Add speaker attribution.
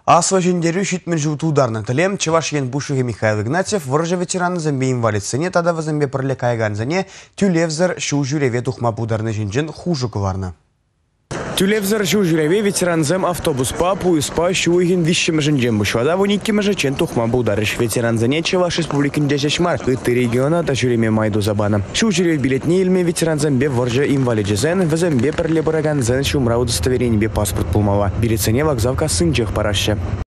Speaker 1: Асва жендері шүтмен жуыту ударны тілем Чевашьен Бушығы Михаил Игнатьев выржы ветераны зәмбе инвалидсыне тадавы зәмбе пірлі кайганзыне тюлевзір шу жүреве тухма бударны жинжен хужы кыварны. Тюлевзір шу жүреве ветеранзем автобуспа, пуыспа, шуыгин вишшімі жинжен бұшвада вуниккімі жачен тухма бударыш ветеранзыне Чеваш республикінде жашмар, үтті региона да жүреме майду забаны. Шу жүрев билетне елме ветеранзембе выржы инвалиджезен, візембе пірлі бұраганзен шумра удостоверенебе паспорт пулмава. Билетсене вокзалка сынчех парашы.